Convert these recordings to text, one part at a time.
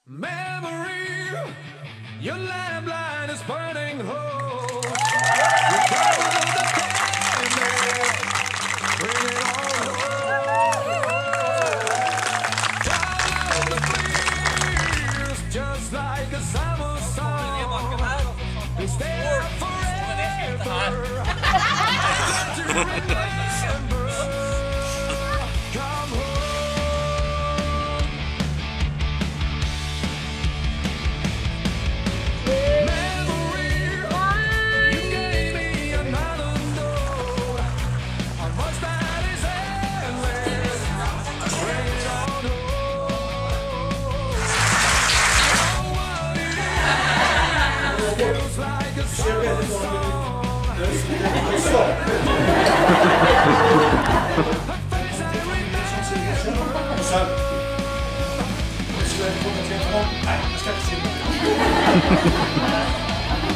Memory, your lamplight is burning holes. You cover the candle, bring it on home. Follow the breeze, just like a summer song. We stay there forever. To remember, come home.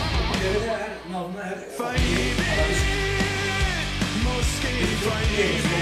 Navnet er